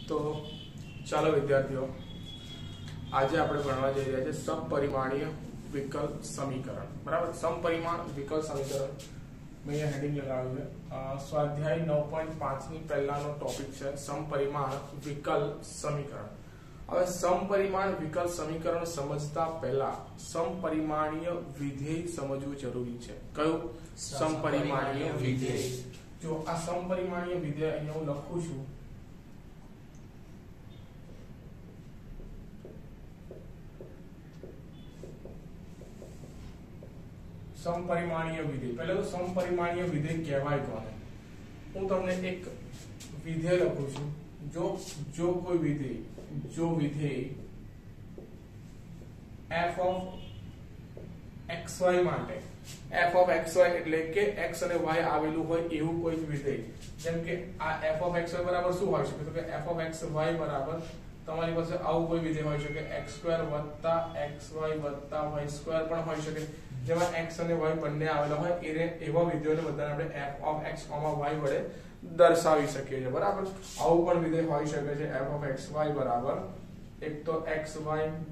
તો ચાલો વિદ્યાર્થીઓ, આજે આપણે ભણવા જઈ રહ્યા છે સમપરિમાણીય વિકલ સમીકરણ. બરાબર, સમપરિમાણ વિકલ સમીકરણ મેં અહીંયા હેડિંગ લગાવ્યું છે. સ્વાધ્યાય 9.5 ની પહેલાનો ટોપિક છે સમપરિમાણ વિકલ સમીકરણ. હવે સમપરિમાણ વિકલ સમીકરણ સમજતા પહેલા સમપરિમાણીય વિધેય સમજવું જરૂરી છે. કયું? સમપરિમાણીય વિધેય. જો આ સમપરિમાણીય વિધેય અહીંયા હું લખું છું, સમપરિમાણીય વિધેય. પહેલા તો સમપરિમાણીય વિધેય કહેવાય કોને? હું તમને એક વિધેય લખું છું. જો કોઈ વિધેય, જો વિધેય f of xy માટે, f of xy એટલે કે x અને y આવેલું હોય એવું કોઈ વિધેય, જેમ કે આ f of xy બરાબર શું હોય શકે? તો કે f of xy બરાબર તમારી પાસે આવું કોઈ વિધેય હોઈ શકે, x2 + xy + y2 પણ હોઈ શકે, જેમાં x અને y બંને આવેલા હોય એવા વિધેયોને બધાને આપણે f of x, y વડે દર્શાવી શકીએ છીએ. બરાબર, આવું પણ વિધેય હોઈ શકે છે f of xy બરાબર એક તો xy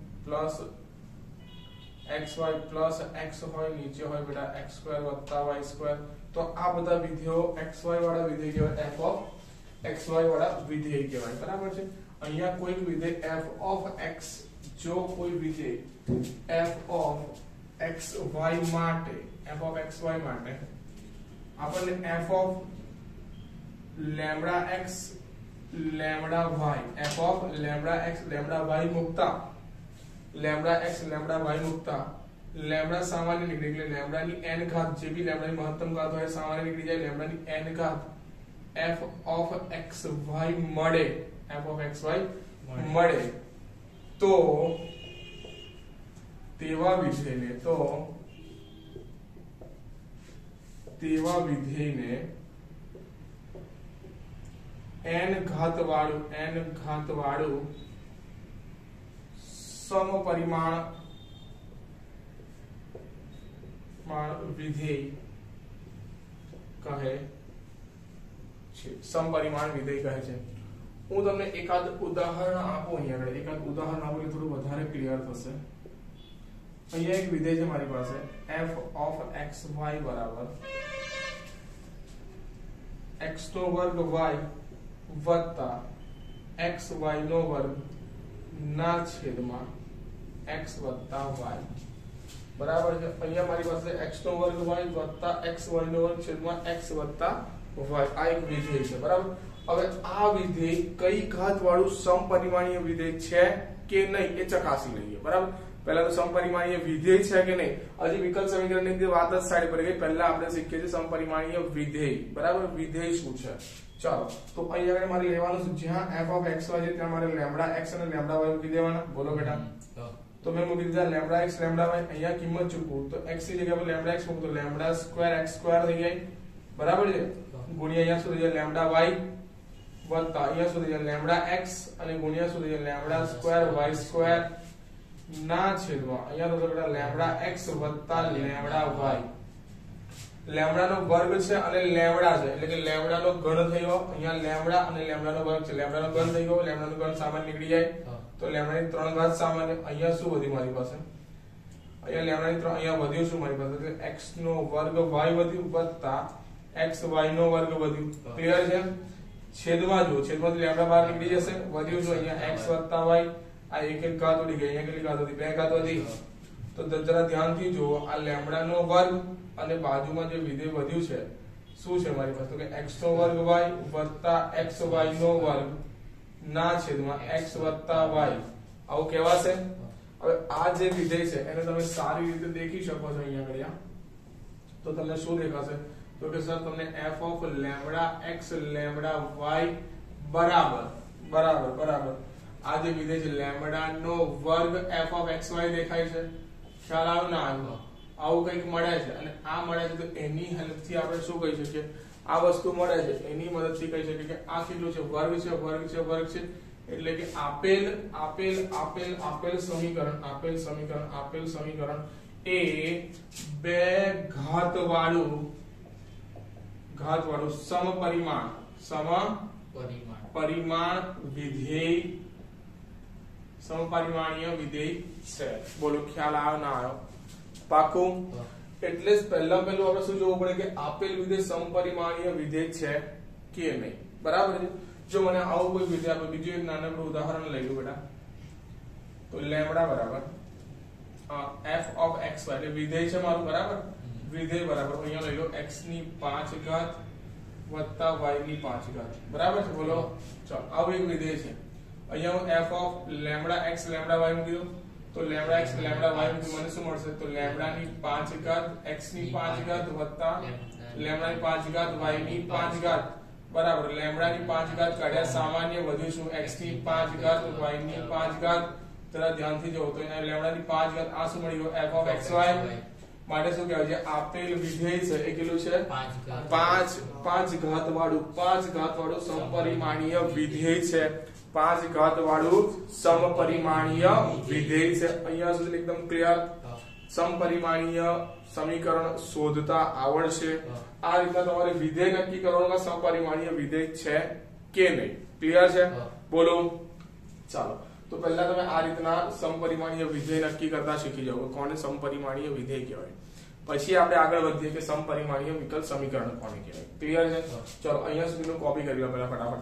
plus x હોય, નીચે હોય બેટા x2 + y2. તો આ બધા વિધેયો xy વાળા વિધેય કહેવાય, f of xy વાળા વિધેય કહેવાય. બરાબર છે. અહીંયા કોઈક વિધેય f of x, જો કોઈ વિધેય f of xy માટે, f of xy માટે આપણને f of lambda x lambda y, f of lambda x lambda y મુકતા, lambda x lambda y મુકતા lambda સામાન્ય નીકળે એટલે lambda ની n ઘાત, જે બી lambda ની મહત્તમ ઘાત હોય સામાન્ય નીકળી જાય, lambda ની n ઘાત f of xy મળે, f of xy મળે તો તેવા વિધેયને n ઘાત વાળું સમપરિમાણ વિધેય કહે છે. સમપરિમાણ વિધેય કહે છે. હું તમને એકાદ ઉદાહરણ આપું, અહીંયા આગળ એકાદ ઉદાહરણ આપું એટલે થોડું વધારે ક્લિયર થશે. અહીંયા એક વિધેય છે મારી પાસે, f of xy બરાબર x2 y વત્તા xy નો વર્ગ ના છેદમાં x વત્તા y. બરાબર છે. અહીંયા મારી પાસે x નો વર્ગ y વત્તા xy નો વર્ગ છેદમાં x વત્તા y. આ એક વિધેય છે. બરાબર. હવે આ વિધેય કઈ ઘાત વાળું સમપરિમાણીય વિધેય છે કે નહીં એ ચકાસી લઈએ. બરાબર, પહેલા તો સમપરિમાણીય વિધેય છે કે નહીં. હજી વિકલ સમીકરણની અંદર વાત જ સાઈડ પર ગઈ. પહેલા આપણે શીખીએ છીએ સમપરિમાણીય વિધેય. બરાબર, વિધેય શું છે? ચાલો, તો અહીંયા આગળ મારે લેવાનું છે, જ્યાં f of xy છે ત્યાં મારે lambda x અને lambda y મૂકી દેવાના. બોલો બેટા. તો મેં મૂકી દીધા lambda x lambda y. અહીંયા કિંમત ચૂકવું તો x ની જગ્યાએ lambda x મૂકું તો lambda square x square થઈ જાય. બરાબર છે. ગુણ્યા અહીંયા શું થઈ જાય lambda y વત્તા અહીંયા શું થઈ જાય lambda x અને ગુણ્યા શું થઈ જાય lambda square y square ના છેદમાં અહીંયા તો બેટા lambda x વત્તા lambda y. lambda નો વર્ગ છે અને lambda છે એટલે કે lambda નો ઘન થયો. અહીંયા lambda અને lambda નો વર્ગ છે, lambda નો ઘન થઈ ગયો, lambda નો ઘન સામાન્ય નીકળી જાય તો lambda ની 3 ઘાત સામાન્ય. અહીંયા શું વધ્યું મારી પાસે? અહીંયા lambda ની 3, અહીંયા વધ્યું શું મારી પાસે? એટલે x નો વર્ગ y વધ્યું વત્તા xy નો વર્ગ વધ્યું. ક્લિયર છે? છેદમાં જો, છેદમાંથી lambda બહાર નીકળી જશે, વધ્યું શું અહીંયા x વત્તા y. આ એક ઘાત ઉડી ગઈ, અહીંયા કેટલી ઘાત હતી? 2 ઘાત વધી. તો જરા ધ્યાનથી જુઓ, આ lambda નો વર્ગ અને બાજુમાં જે વિધેય વધ્યું છે શું છે મારી પાસે? તો કે x નો વર્ગ y વત્તા xy નો વર્ગ ના છેદમાં x વત્તા y. આવું કહેવાશે. હવે આ જે વિધેય છે એને તમે સારી રીતે દેખી શકો છો. અહીંયા આગળ તો તમને શું દેખાશે? તો કે સર તમને f of lambda x lambda y બરાબર આ જે વિધેય છે lambda નો વર્ગ f of xy દેખાય છે. ખ્યાલ આવ્યો ના આવ્યો? આવું કંઈક મળે છે અને આ મળે છે તો એની હેલ્પથી આપણે શું કહી શકીએ? આ વસ્તુ મળે છે એની મદદથી કહી શકીએ કે આ કેટલું છે? વર્ગ છે. એટલે કે આપેલ સમીકરણ એ બે ઘાત વાળું સમપરિમાણ પરિમાણ વિધેય સમપરિમાણીય વિધેય છે। બોલો ખ્યાલ આવ્યો ના આવ્યો? પાકું? એટલે જ પહેલું આપણે શું જોવું પડે કે આપેલ વિધેય સમપરિમાણીય વિધેય છે કે નહીં। બરાબર છે? જો મને આવું કોઈ વિધેય આપે, બીજું એક નાનકડું ઉદાહરણ લઈ લો બેટા, તો લેમ્બડા બરાબર f of x y એટલે વિધેય છે મારું, બરાબર? વિધેય બરાબર અહીંયા લઈ લો x ની 5 ઘાત વત્તા y ની 5 ઘાત, બરાબર છે? બોલો ચાલો આવું એક વિધેય છે। અહીંયા હું f of lambda x lambda y મૂકી દઉં તો લેમ્બડા x લેમ્બડા y મૂકી મને શું મળશે? તો લેમ્બડા ની 5 ઘાત x ની 5 ઘાત વત્તા લેમ્બડા ની 5 ઘાત y ની 5 ઘાત, બરાબર? લેમ્બડા ની 5 ઘાત કાઢ્યા સામાન્ય, વધ્યું શું? x ની 5 ઘાત y ની 5 ઘાત। જરા ધ્યાનથી જોવો તો અહીંયા લેમ્બડા ની 5 ઘાત આ શું મળી ગયું? f of xy માટે શું કહેવાય છે? આપેલ વિધેય છે એ કેટલું છે? 5 ઘાત વાળું સમપરિમાણીય વિધેય છે। 5 ઘાત વાળું સમપરિમાણીય વિધેય છે। અહીંયા સુધી એકદમ ક્લિયર? સમપરિમાણીય સમીકરણ શોધતા આવડશે। આ રીતના તમારે વિધેય નક્કી કરવાનું કે સમપરિમાણીય વિધેય છે કે નહીં। ક્લિયર છે? બોલો ચાલો તો પહેલા તમે આ રીતના સમપરિમાણીય વિધેય નક્કી કરતા શીખી જાઓ કે કોને સમપરિમાણીય વિધેય કહેવાય। પછી આપણે આગળ વધીએ કે સમપરિમાણીય વિકલ સમીકરણ કોને કહેવાય। ક્લિયર છે? ચલો અહીંયા સુધીનું કોપી કરી લો પહેલા ફટાફટ।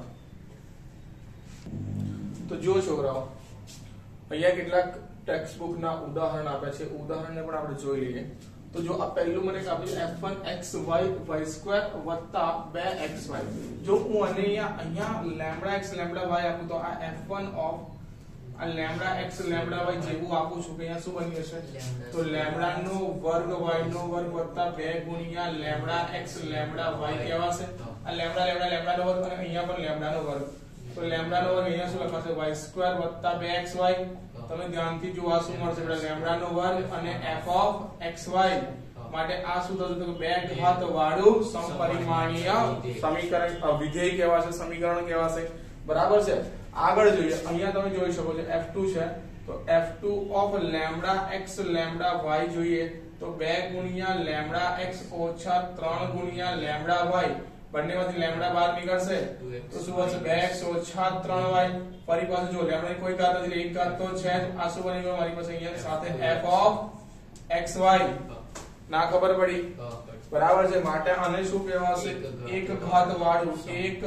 તો જો છોકરાઓ અહીંયા કેટલાક ટેક્સ્ટ બુક ના ઉદાહરણ આપ્યા છે, ઉદાહરણને પણ આપણે જોઈ લઈએ। તો જો આ પહેલું મને આપ્યું f1xy y2 + 2xy। જો હું અહીંયા લેમ્બડા x લેમ્બડા y આપું તો આ f1 ઓફ આ લેમ્બડા x લેમ્બડા y જેવું આપું છું કે અહીંયા શું બની જશે? તો લેમ્બડા નો વર્ગ y નો વર્ગ વત્તા 2 ગુણ્યા લેમ્બડા x લેમ્બડા y કહેવાશે। આ લેમ્બડા લેમ્બડા લેમ્બડા નો વર્ગ અને અહીંયા પણ લેમ્બડા નો વર્ગ, તો લેમ્બડા નો વર્ગ અહીંયા શું લખાશે? y2 વત્તા 2xy। તમે ધ્યાનથી જો આ શું મળશે? લેમ્બડા નો વર્ગ અને f of xy માટે આ શું થશે? તો 2 ઘાત વાળું સમપરિમાણીય સમીકરણ વિધેય કહેવાશે, સમીકરણ કહેવાશે। બરાબર છે? આગળ જોઈએ, અહીંયા તમે જોઈ શકો છો f2 છે તો f2 of lambda x lambda y જોઈએ તો 2 ગુણ્યા લેમ્બડા x ઓછા 3 ગુણ્યા લેમ્બડા y, બંનેમાંથી લેમ્બડા બહાર નીકળશે તો શું હશે? 2x ઓછા 3y। ફરી પાછું જો લેમ્બડા ની કોઈ ઘાત નથી, એક ઘાત તો છે જ। આ શું બની ગયું મારી પાસે અહીંયા સાથે f of xy। ના ખબર પડી? બરાબર છે? માટે આને શું કહેવાશે? એક ઘાત વાળું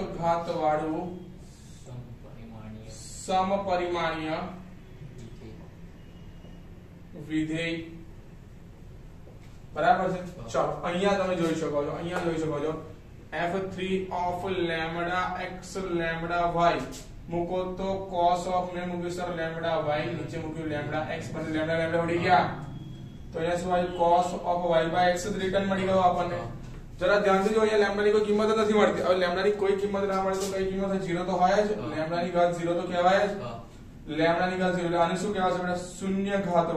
સમપરિમાણીય વિધેય। બરાબર છે? ચલો અહીંયા તમે જોઈ શકો છો f3 of lambda x lambda y મૂકો તો cos of મેં મૂક્યું સર લેમ્બડા y, નીચે મૂક્યું લેમ્બડા x, પછી લેમ્બડા લેમ્બડા ઉડી ગયા તો અહીંયા શું આવ્યું? cos of y/x રિટર્ન મળી ગયો આપણને। જરા ધ્યાનથી જો અહીંયા લેમ્બડા ની કોઈ કિંમત નથી મળતી। હવે લેમ્બડા ની કોઈ કિંમત ના મળે તો કઈ કિંમત છે? 0 તો હોય જ। લેમ્બડા ની ઘાત 0 તો કહેવાય જ। લેમ્બડા ની ઘાત 0 એટલે આને શું કહેવાશે બેટા? શૂન્ય ઘાત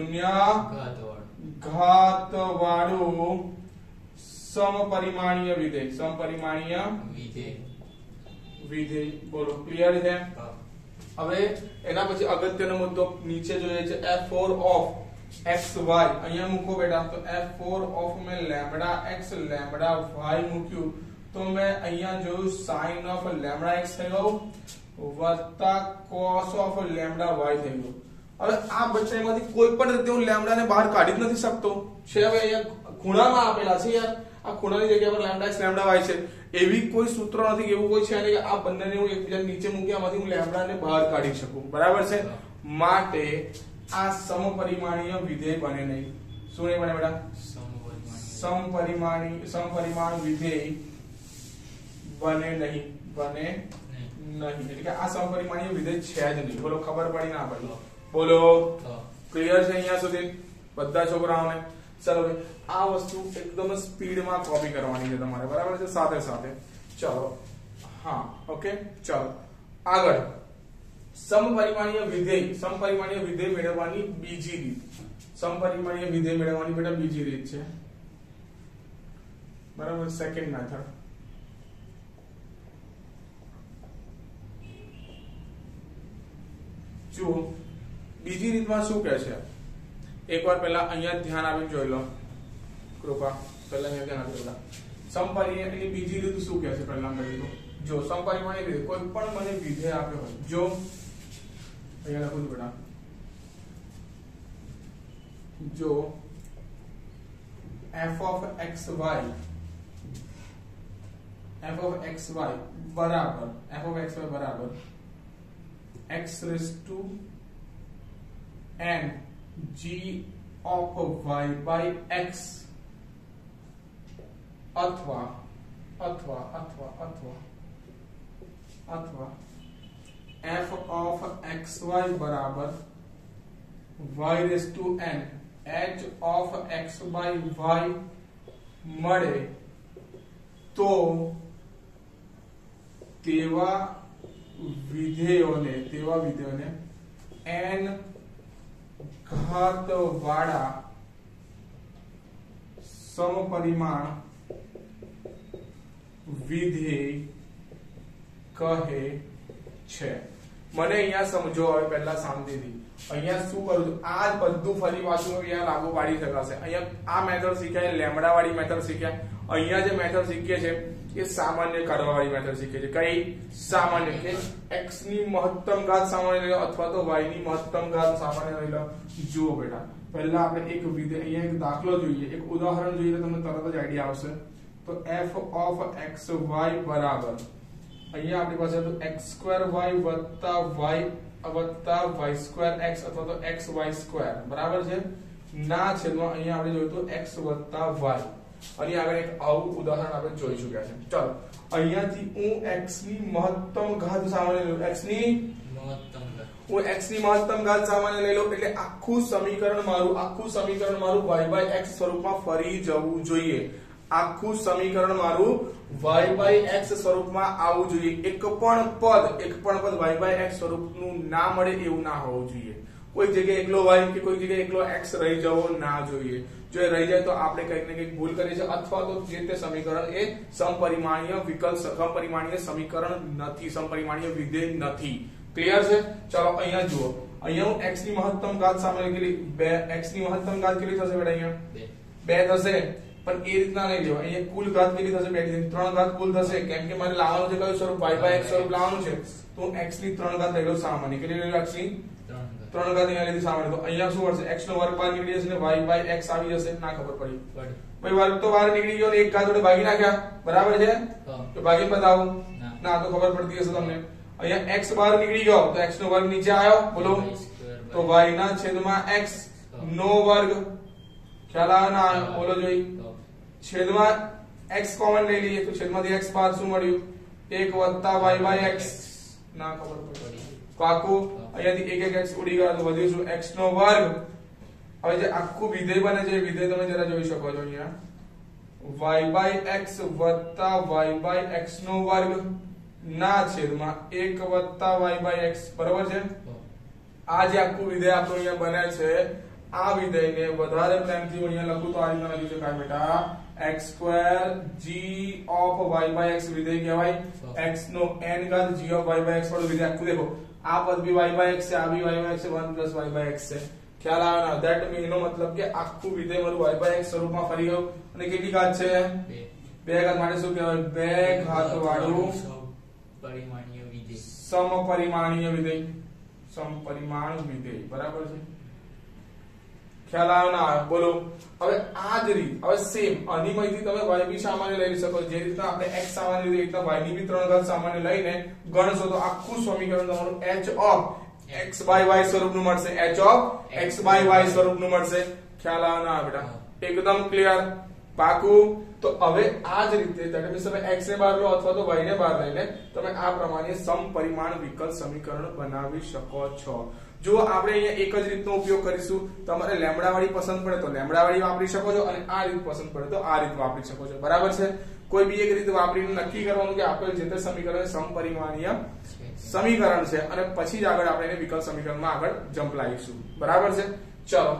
વાળું સમપરિમાણીય વિધેય। બોલો ક્લિયર છે? હવે એના પછી અગત્યનો મુદ્દો નીચે જોઈએ છે f4 of xy। અહીંયા મૂકો બેટા તો f4 of મેં લેમ્બડા x લેમ્બડા y મૂક્યું તો મેં અહીંયા જોયું sin of લેમ્બડા x થઈ ગયું વત્તા cos of લેમ્બડા y થઈ ગયું। હવે આ બંનેમાંથી કોઈ પણ રીતે હું લેમ્બડાને બહાર કાઢી જ નથી શકતો છે। હવે અહીંયા ખૂણામાં આપેલા છે યાર, આ ખૂણાની જગ્યા પર લેમ્બડા x લેમ્બડા y છે, એવી કોઈ સૂત્ર નથી, એવું કોઈ છે નહીં કે આ બંનેને હું એકબીજા નીચે મૂક્યામાંથી હું લેમ્બડાને બહાર કાઢી શકું। બરાબર છે? માટે આ સમપરિમાણીય વિધેય બને નહીં। શું નહીં બને બેટા? સમપરિમાણ વિધેય બને નહીં। એટલે કે આ સમપરિમાણીય વિધેય છે જ નહીં। બોલો ખબર પડી ના પડી? બોલો ક્લિયર છે અહીંયા સુધી બધા છોકરાઓને? ચલો ભાઈ આ વસ્તુ એકદમ સ્પીડમાં કોપી કરવાની છે તમારે। બરાબર છે? સાથે સાથે ચલો હા ઓકે ચલો આગળ સમપરિમાણીય વિધેય મેળવવાની બીજી રીત, સમપરિમાણીય વિધેય મેળવવાની બેટા બીજી રીત છે। બરાબર? Second method. જો બીજી રીતમાં શું કહે છે? એકવાર પહેલા અહીંયા ધ્યાન આપીને જોઈ લો કૃપા, પહેલા અહીંયા ધ્યાન આપી લો। સમપરિમાણીય બીજી રીત શું કહે છે? પહેલા કરી દો જો સમપરિમાણીય વિધેય કોઈ પણ મને વિધેય આપ્યો હોય, જો અહીંયા લખું છું બેટા, જો f of xy બરાબર x raised to n g of y by x અથવા f of xy બરાબર y raised to n h of x by y મળે તો તેવા વિધેયોને n ઘાત વાળા સમપરિમાણ વિધેય કહે છે। મને અહીંયા સમજો, હવે પહેલા શાંતિથી અહીંયા શું કરું છું, આ બધું ફરી પાછું અહીંયા લાગુ પાડી શકાશે। અહીંયા આ મેથડ શીખ્યા, લેમ્બડા વાળી મેથડ શીખ્યા, અહીંયા જે મેથડ શીખીએ છે એ સામાન્ય કાઢવા વાળી મેથડ શીખીએ છે। કઈ સામાન્ય, કે x ની મહત્તમ ઘાત સામાન્ય લઈ લો અથવા તો y ની મહત્તમ ઘાત સામાન્ય લઈ લો। જુઓ બેટા, પહેલા આપણે એક વિધેય, અહીંયા એક દાખલો જોઈએ, એક ઉદાહરણ જોઈએ તો તમને તરત જ આઈડિયા આવશે। તો f of xy બરાબર અહીંયા આપણી પાસે હતું x2y વત્તા y2x અથવા તો xy2 બરાબર છે, ના છેદમાં અહીંયા આપણે જોયું તો x વત્તા y। અને આગળ એક આવું ઉદાહરણ આપણે જોઈ ચૂક્યા છે। ચાલો અહીંયાથી હું x ની મહત્તમ ઘાત સામાન્ય લઉં, x ની મહત્તમ ઘાત સામાન્ય લઈ લઉં એટલે આખું સમીકરણ મારું y/x સ્વરૂપમાં ફરી જવું જોઈએ। આખું સમીકરણ મારું y/x સ્વરૂપમાં આવવું જોઈએ। એક પણ પદ y/x સ્વરૂપનું ના મળે એવું ના હોવું જોઈએ। કોઈ જગ્યાએ એકલો y કે કોઈ જગ્યાએ એકલો x રહી જવો ના જોઈએ। જો એ રહી જાય તો આપણે કંઈક ને કંઈક ભૂલ કરી છે, અથવા તો જે તે સમીકરણ એ સમપરિમાણીય સમીકરણ નથી, સમપરિમાણીય વિધેય નથી। ક્લિયર છે? ચાલો અહીંયા જુઓ, અહીંયા હું x ની મહત્તમ ઘાત સામાન્ય કેટલી, 2 x ની મહત્તમ ઘાત કેટલી થશે બેટા? અહીંયા 2 થશે, પણ એ રીતના નહીં લેવા। અહીંયા કુલ ઘાત કેટલી થશે? 2 થી 3 ઘાત કુલ થશે, કેમ કે મારે લાવવાનું છે કયું સ્વરૂપ? y/x સ્વરૂપ લાવવાનું છે। તો x ની 3 ઘાત લઈ લો સામાન્ય, કેટલી લઈ લો? x ની 3 ઘાત અહીંયા લીધી સામાન્ય, તો અહીંયા શું મળશે? x નો વર્ગ બહાર નીકળી જશે ને y/x આવી જશે। ના ખબર પડી? ભાઈ વર્ગ તો બહાર નીકળી ગયો ને એક ઘાત વડે ભાગી નાખ્યા, બરાબર છે? તો ભાગી બતાવું ના, તો ખબર પડતી હશે તમને। અહીંયા x બહાર નીકળી ગયો તો x નો વર્ગ નીચે આવ્યો, બોલો તો y ના છેદમાં x નો વર્ગ, ખ્યાલ આવે ના આવ્યો? બોલો જોઈ, છેદમાં x કોમન લઈ લઈએ તો છેદમાંથી x બહાર શું મળ્યું? 1 + y/x। ના ખબર પડી? પાકું? અહીંયાથી એક x ઉડી ગયો તો વધ્યું શું? x નો વર્ગ। હવે જે આખું વિધેય બને છે, વિધેય તમે જરા જોઈ શકો છો અહીંયા, y/x વત્તા y/x નો વર્ગ ના છેદમાં 1 + y/x, બરાબર છે? આ જે આખું વિધેય આપણું અહીંયા બને છે, આ વિધેયને વધારે પ્રેમથી હું અહીંયા લખું તો આ રીતના લખી શકાય બેટા, x2 g of y/x વિધેય કહેવાય। x નો n ઘાત g of y/x વાળું વિધેય આખું દેખો, આ પદ બી y/x છે, આ બી y/x છે, 1 + y/x છે। ખ્યાલ આવે ના? ધેટ મીન એનો મતલબ કે આખું વિધેય મારું y/x સ્વરૂપમાં ફરી ગયું। અને કેટલી ઘાત છે? 2 ઘાત માટે શું કહેવાય? 2 ઘાત વાળું સમપરિમાણીય વિધેય, સમપરિમાણ વિધેય, બરાબર છે? ખ્યાલ આવે ના આવે? બોલો હવે આ જ રીત, હવે સેમ અનિમયથી તમે y બી સામાન્ય લઈ શકો, જે રીતના આપણે x સામાન્ય લીધી એકદમ y ની બી 3 ઘાત સામાન્ય લઈને ગણશો તો આખું સમીકરણ તમારું h of x/y સ્વરૂપનું મળશે, h of x/y સ્વરૂપનું મળશે। ખ્યાલ આવે ના આવે બેટા? એકદમ ક્લિયર? પાકું? તો હવે આ જ રીતે તમે x ને બહાર લો અથવા તો y ને બહાર લઈને તમે આ પ્રમાણે સમપરિમાણ વિકલ સમીકરણ બનાવી શકો છો। જો આપણે અહીંયા એક જ રીતનો ઉપયોગ કરીશું, તમારે લેમ્બડા વાળી પસંદ પડે તો લેમ્બડા વાળી વાપરી શકો છો, અને આ રીત પસંદ પડે તો આ રીત વાપરી શકો છો, બરાબર છે? કોઈ બી એક રીત વાપરીને નક્કી કરવાનું કે આપેલ જે તે સમીકરણ સમપરિમાણીય સમીકરણ છે, અને પછી જ આગળ આપણે એને વિકલ સમીકરણમાં આગળ જમ્પ લાવીશું, બરાબર છે? ચલો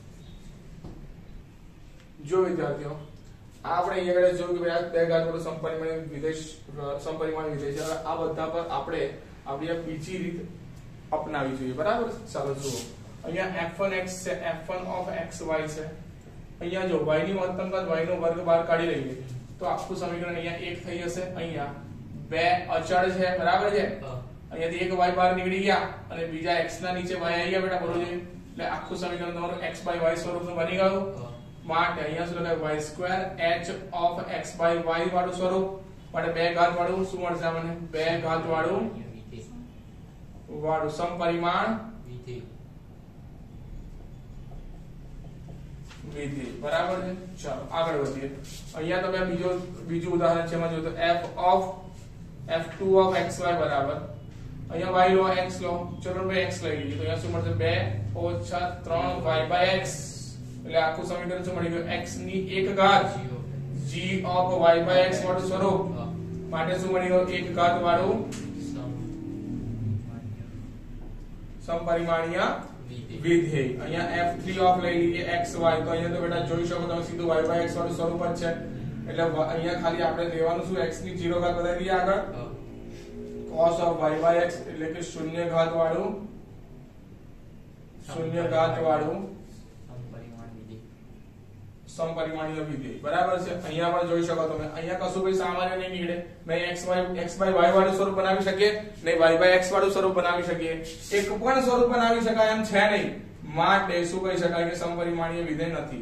જો વિદ્યાર્થીઓ, આપણે અહીંયા આગળ જોયું કે ભાઈ આ 2 ઘાત વાળું સમપરિમાણીય વિધેય છે। આ બધા પર આપણે આપણી બીજી રીત અપનાવી જોઈએ, બરાબર? ચાલો જુઓ, અહીંયા f1x છે, f1 of xy છે। અહીંયા જો y ની મહત્તમ ઘાત y નો વર્ગ બહાર કાઢી લઈએ તો આખું સમીકરણ અહીંયા 1 થઈ જશે, અહીંયા 2 બે અચળ છે બરાબર છે અહીંયાથી એક y બહાર નીકળી ગયા અને બીજા x ના નીચે y આવી ગયા બેટા બરોબર છે એટલે આખું સમીકરણ તમારું x by y સ્વરૂપનું બની ગયું માટે અહીંયા શું લખાય y square h of x by y વાળું સ્વરૂપ માટે બે ઘાત વાળું શું મળશે આપણને બે ઘાત વાળું સમપરિમાણ વિધેય બરાબર છે ચાલો આગળ વધીએ અહીંયા તમે બીજું ઉદાહરણ છે એમાં જો તો f2 of xy બરાબર અહીંયા y લો x લો ચલો ભાઈ x લઈ લઈએ તો અહીંયા શું મળશે 2 - 3y/x એટલે આખું સમીકરણ શું મળી ગયું x ની એક ઘાત g of y/x વાળું સ્વરૂપ માટે શું મળી ગયું એક ઘાત વાળું સમપરિમાણીય વિધેય અહીંયા f3 of લઈ લઈએ xy તો અહીંયા તો બેટા જોઈ શકો તમે સીધું y/x વાળું સ્વરૂપ જ છે એટલે અહીંયા ખાલી આપણે લેવાનું શું x ની 0 ઘાત વધારી દઈએ આગળ cos of y/x એટલે કે શૂન્ય ઘાત વાળું સમપરિમાણીય વિધેય બરાબર છે અહીંયા પણ જોઈ શકો તમે અહીંયા કશું ભાઈ સામાન્ય નહીં નીકળે નહીં x by y વાળું સ્વરૂપ બનાવી શકીએ નહીં y/x વાળું સ્વરૂપ બનાવી શકીએ એક પણ સ્વરૂપ બનાવી શકાય એમ છે નહીં માટે શું કહી શકાય કે સમપરિમાણીય વિધેય નથી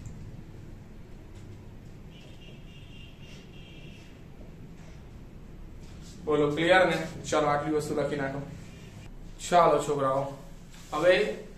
બોલો ક્લિયર ને ચાલો આટલી વસ્તુ લખી નાખો ચાલો છોકરાઓ હવે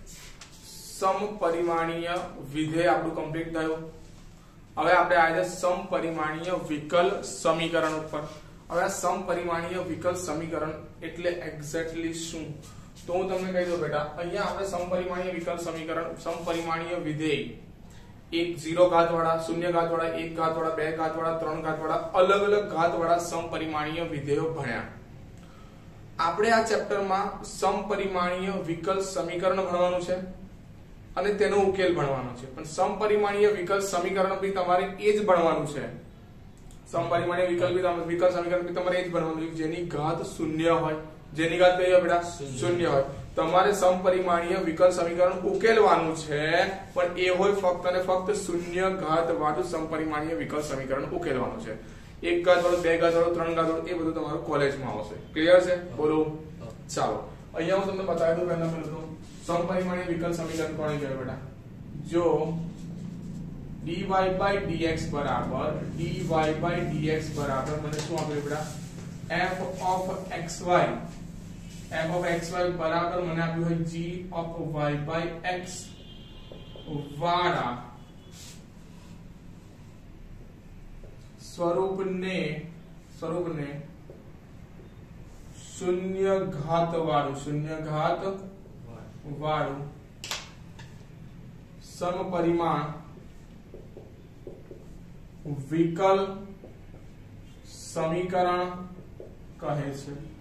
સમપરિમાણીય વિધેય આપણું કમ્પ્લીટ થયું હવે આપણે આજે સમપરિમાણીય વિકલ સમીકરણ ઉપર હવે આ સમપરિમાણીય વિકલ સમીકરણ એટલે એક્ઝેક્ટલી શું તો હું તમને કહી દઉં બેટા અહીંયા આપણે સમપરિમાણીય વિકલ સમીકરણ સમપરિમાણીય વિધેય એક 0 ઘાત વાળા 0 ઘાત વાળા 1 ઘાત વાળા 2 ઘાત વાળા 3 ઘાત વાળા અલગ અલગ ઘાત વાળા સમપરિમાણીય વિધેયો ભણ્યા આપણે આ ચેપ્ટરમાં સમપરિમાણીય વિકલ સમીકરણ ભણવાનું છે અને તેનો ઉકેલ ભણવાનો છે પણ સમપરિમાણીય વિકલ સમીકરણ બી તમારે એ જ ભણવાનું છે સમપરિમાણીય વિકલ સમીકરણ બી તમારે એ જ ભણવાનું છે જેની ઘાત 0 હોય જેની ઘાત કઈ હોય બેટા 0 હોય તમારે સમપરિમાણીય વિકલ સમીકરણ ઉકેલવાનું છે પણ એ હોય ફક્ત અને ફક્ત 0 ઘાત વાળું સમપરિમાણીય વિકલ સમીકરણ ઉકેલવાનું છે 1 ઘાત વાળું 2 ઘાત વાળું 3 ઘાત વાળું એ બધું તમારું કોલેજમાં આવશે ક્લિયર છે બોલો ચાલો અહીંયા હું તમને બતાવી દઉં પહેલા પેલું સમપરિમાણીય વિકલ સમીકરણ કોને કહેવાય બેટા જો dy by dx બરાબર મને શું આપ્યું બેટા f of xy બરાબર મને આપ્યું હોય g of y by x વાળા સ્વરૂપને શૂન્ય ઘાત વાળું સમપરિમાણ વિકલ સમીકરણ કહે છે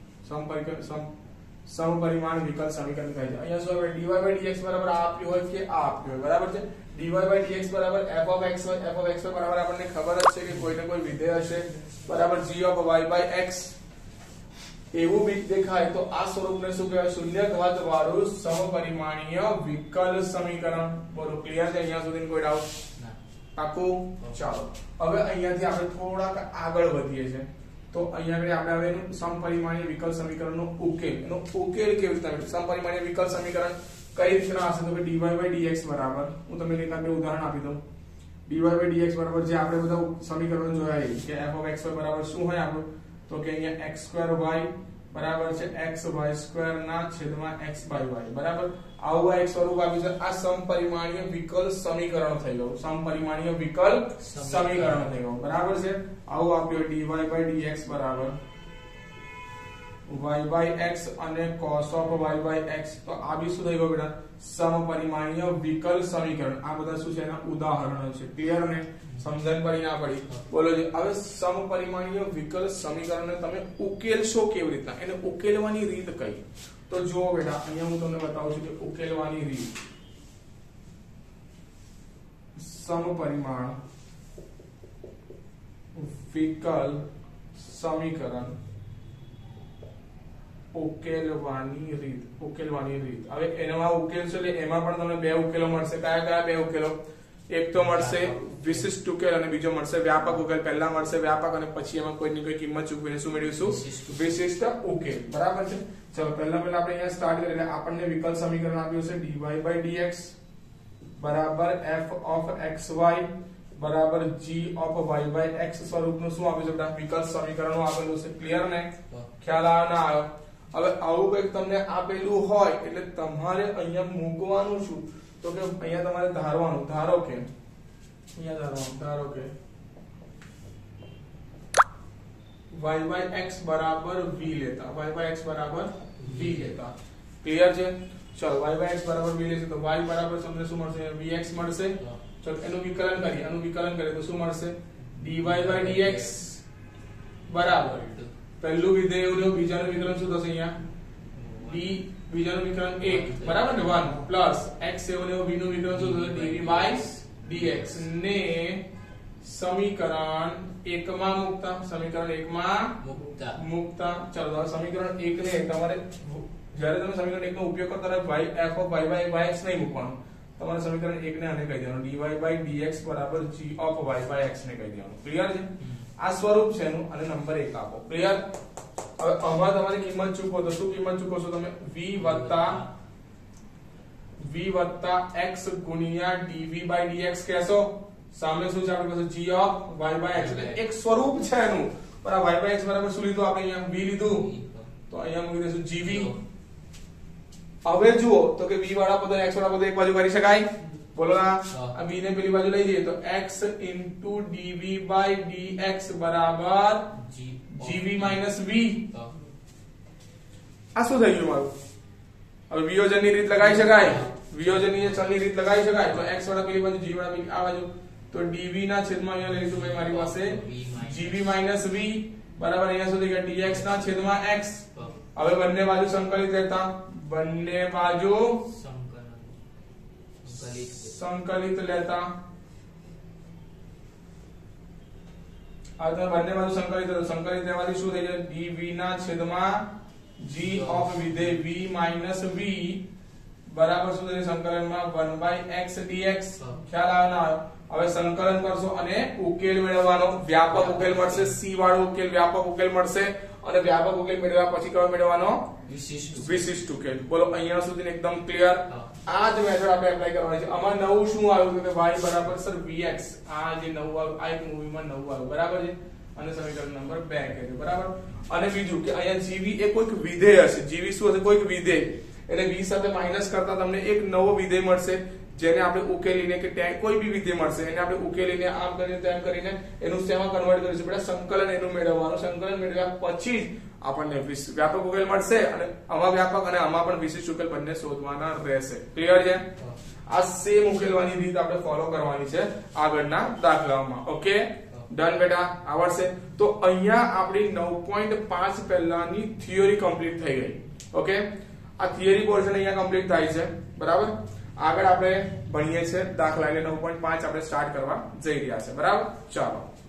સમપરિમાણ વિકલ સમીકરણ કહે છે અહીંયા શું આવે dy by dx બરાબર આ આપ્યું હોય કે આ આપ્યું હોય બરાબર છે dy by dx બરાબર f of xy બરાબર આપણને ખબર જ છે કે કોઈ ને કોઈ વિધેય હશે બરાબર g of y by x એવું બી દેખાય તો આ સ્વરૂપને શું કહેવાય શૂન્ય ઘાત વાળું સમપરિમાણીય વિકલ સમીકરણ બોલો ક્લિયર છે અહીંયા સુધી કોઈ ડાઉટ આખું ચાલો હવે અહીંયાથી આપણે થોડાક આગળ વધીએ છીએ તો અહીંયા આગળ આપણે હવે એનું સમપરિમાણીય વિકલ સમીકરણનો ઉકેલ કેવી રીતે સમપરિમાણીય વિકલ સમીકરણ કઈ રીતના હશે તો કે dy by dx બરાબર હું તમને એક ઉદાહરણ આપી દઉં dy by dx બરાબર જે આપણે બધા સમીકરણો જોયા કે f of xy બરાબર શું હોય આપણું તો કે અહીંયા x2y બરાબર છે xy2 ના છેદમાં x by y બરાબર આવું એક સ્વરૂપ આપ્યું છે આ સમપરિમાણીય વિકલ સમીકરણ થઈ ગયું સમપરિમાણીય વિકલ સમીકરણ થઈ ગયું બરાબર છે આવું આપ્યું dy by dx બરાબર y by x અને cos of y by x તો આ બી શું થઈ ગયું બેટા સમપરિમાણીય વિકલ સમીકરણ આ બધા શું છે એના ઉદાહરણો છે ક્લિયર ને સમજણ પડી ના પડી બોલો જી હવે સમપરિમાણીય વિકલ સમીકરણને તમે ઉકેલશો કેવી રીતના એને ઉકેલવાની રીત કઈ તો જુઓ બેટા અહીંયા હું તમને બતાવું છું કે ઉકેલવાની રીત સમપરિમાણ વિકલ સમીકરણ ઉકેલવાની રીત હવે એનો ઉકેલ છે એટલે એમાં પણ તમને બે ઉકેલો મળશે કયા બે ઉકેલો એક તો મળશે વિશિષ્ટ ઉકેલ અને બીજો મળશે વ્યાપક ઉકેલ. પહેલા મળશે વ્યાપક અને પછી એમાં કોઈની કોઈ કિંમત ચૂકવીને શું મેળવીશું? વિશિષ્ટ ઉકેલ. બરાબર છે. ચલો પહેલા આપણે અહીંયા સ્ટાર્ટ કરીએ. એટલે આપણને વિકલ્પ સમીકરણ આપ્યું છે dy/dx બરાબર f of xy બરાબર g of y/x સ્વરૂપનું શું આપ્યું છે બેટા? વિકલ્પ સમીકરણો આપેલું છે. ક્લિયર ને? ખ્યાલ આવ્યો ના આવ્યો? હવે આવું કંઈક તમને આપેલું હોય એટલે તમારે અહીંયા મૂકવાનું શું? તો કે અહીંયા તમારે ધારવાનું. ધારો કે y/x બરાબર v લેતા. ક્લિયર છે? ચલો y/x બરાબર v લેશે તો y બરાબર તમને શું મળશે? vx મળશે. ચલો એનું વિકલન કરીએ તો શું મળશે? dy/dx બરાબર પહેલું વિધેય એવું બીજાનું વિકલન શું થશે? અહીંયા d બીજાનું વિકલન 1 બરાબર ને 1 પ્લસ x એવું v નું વિકલન શું થશે? dv/dx ને સમીકરણ 1 માં મૂકતા. ચલો સમીકરણ 1 ને તમારે જ્યારે તમે સમીકરણ 1 નો ઉપયોગ કરતા રહો y f of y/x નહીં મૂકવાનું. તમારે સમીકરણ 1 ને આને કહી દેવાનું dy/dx બરાબર g of y/x ને કહી દેવાનું. ક્લિયર છે? આ સ્વરૂપ છે એનું અને નંબર 1 આપો. ક્લિયર? હવે આમાં તમારી કિંમત ચૂકો તો શું કિંમત ચૂકવશો તમે? v વત્તા x ગુણ્યા dv/dx કહેશો. સામે શું છે આપણી પાસે? g of y/x એટલે એક સ્વરૂપ છે એનું. પર આ y/x બરાબર શું લીધું આપણે? અહીંયા v લીધું તો અહીંયા મૂકી દઈશું gv. હવે જુઓ તો કે v વાળા પદ x વાળા પદ એક બાજુ કરી શકાય? બોલો ના. આ v ને પેલી બાજુ લઈ જઈએ તો x dv/dx બરાબર gv - v. આ શું થઈ ગયું મારું? હવે વિયોજનની રીત લગાવી શકાય? વિયોજનની ચલની રીત લગાવી શકાય? તો x વાળા પેલી બાજુ g વાળા પેલી આ બાજુ તો dv ના છેદમાં અહીંયા લઈ લીધું ભાઈ મારી પાસે gv - v બરાબર અહીંયા શું થઈ ગયા? dx ના છેદમાં x. હવે બંને બાજુ સંકલિત લેતા. બંને બાજુ સંકલિત લેતા. હવે તમે બંને બાજુ સંકલિત લો. સંકલિત લેવાથી શું થઈ જાય? dv ના છેદમાં g of વિધેય v - v બરાબર શું થશે? સંકલનમાં 1/x dx. ખ્યાલ આવે ના આવે? હવે સંકલન કરશો અને ઉકેલ મેળવવાનો. વ્યાપક ઉકેલ મળશે. c વાળો ઉકેલ વ્યાપક ઉકેલ મળશે અને વ્યાપક ઉકેલ મેળવ્યા પછી કયો મેળવવાનો? વિશિષ્ટ ઉકેલ. બોલો અહીંયા સુધી એકદમ ક્લિયર? આ જ મેથડ આપણે એપ્લાય કરવાની છે. આમાં નવું શું આવ્યું કે y બરાબર સર vx. આ જે નવું આવ્યું આ એક મૂવીમાં નવું આવ્યું. બરાબર છે? અને સમીકરણ નંબર 2 કહેજો. બરાબર? અને બીજું કે અહીંયા gv એ કોઈક વિધેય હશે. gv શું હશે? કોઈક વિધેય. એટલે v સાથે માઈનસ કરતા તમને એક નવો વિધેય મળશે જેને આપણે ઉકેલીને કે કોઈ બી વિધેય મળશે એને આપણે ઉકેલીને આમ કરીને તેમ કરીને એનું શેમાં કન્વર્ટ કરીશું? બેટા સંકલન એનું મેળવવાનું. સંકલન મેળવ્યા પછી જ આપણને વ્યાપક ઉકેલ મળશે અને આમાં વ્યાપક અને આમાં પણ વિશિષ્ટ ઉકેલ બંને શોધવાના રહેશે. ક્લિયર છે? આ સેમ ઉકેલવાની રીત આપણે ફોલો કરવાની છે આગળના દાખલાઓમાં. ઓકે ડન બેટા? આવડશે? તો અહીંયા આપણી 9.5 પહેલાની થિયરી કમ્પ્લીટ થઈ ગઈ. ઓકે આ થિયરી પોર્શન અહીંયા કમ્પ્લીટ થાય છે. બરાબર? આગળ આપણે ભણીએ છીએ દાખલા એટલે 9.5 આપણે સ્ટાર્ટ કરવા જઈ રહ્યા છે. બરાબર? ચાલો.